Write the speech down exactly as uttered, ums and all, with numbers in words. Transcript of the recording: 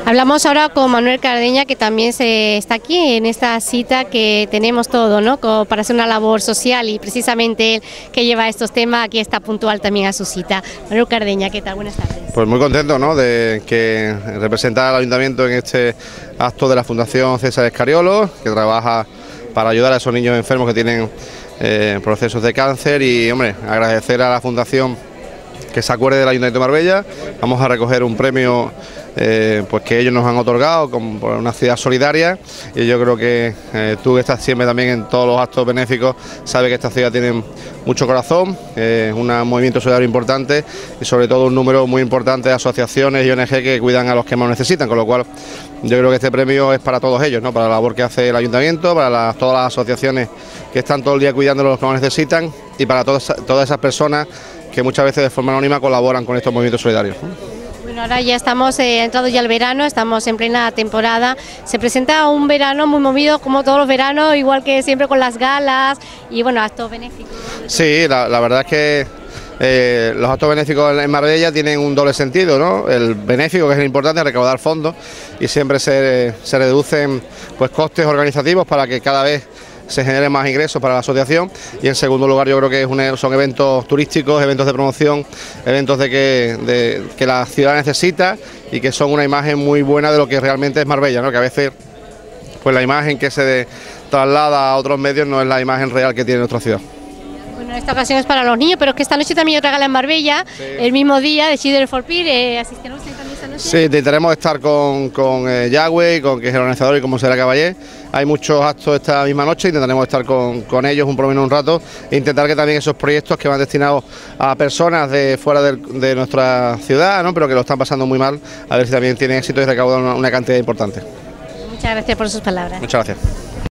Hablamos ahora con Manuel Cardeña, que también se está aquí en esta cita que tenemos todo, ¿no? Como para hacer una labor social, y precisamente él que lleva estos temas aquí está puntual también a su cita. Manuel Cardeña, ¿qué tal? Buenas tardes. Pues muy contento, ¿no?, de que representar al Ayuntamiento en este acto de la Fundación César Escariolo, que trabaja para ayudar a esos niños enfermos que tienen eh, procesos de cáncer, y hombre, agradecer a la Fundación que se acuerde del Ayuntamiento de Marbella. Vamos a recoger un premio eh, pues que ellos nos han otorgado como por una ciudad solidaria, y yo creo que eh, tú que estás siempre también en todos los actos benéficos sabes que esta ciudad tiene mucho corazón, eh, es un movimiento solidario importante y sobre todo un número muy importante de asociaciones y O N G que cuidan a los que más necesitan, con lo cual yo creo que este premio es para todos ellos, ¿no?, para la labor que hace el Ayuntamiento, para las, todas las asociaciones que están todo el día cuidando a los que más necesitan, y para todas, todas esas personas que muchas veces de forma anónima colaboran con estos movimientos solidarios. Bueno, ahora ya estamos eh, entrado ya el verano, estamos en plena temporada. Se presenta un verano muy movido, como todos los veranos, igual que siempre con las galas y bueno, actos benéficos. Sí, la, la verdad es que eh, los actos benéficos en Marbella tienen un doble sentido, ¿no? El benéfico, que es el importante, recaudar fondos, y siempre se, se reducen pues costes organizativos para que cada vez se generen más ingresos para la asociación, y en segundo lugar yo creo que es un, son eventos turísticos, eventos de promoción, eventos de que, de, que la ciudad necesita y que son una imagen muy buena de lo que realmente es Marbella, ¿no?, que a veces pues la imagen que se de, traslada a otros medios no es la imagen real que tiene nuestra ciudad. Bueno, esta ocasión es para los niños, pero es que esta noche también hay otra gala en Marbella, sí. El mismo día de Children for Peace, eh, ¿asistirán ustedes también esta noche? Sí, intentaremos estar con, con eh, Yagüe, con que es el organizador, y con Monserrat Caballé. Hay muchos actos esta misma noche, intentaremos estar con, con ellos un por lo menos un rato, e intentar que también esos proyectos que van destinados a personas de fuera de, de nuestra ciudad, ¿no?, pero que lo están pasando muy mal, a ver si también tienen éxito y recaudan una, una cantidad importante. Muchas gracias por sus palabras. Muchas gracias.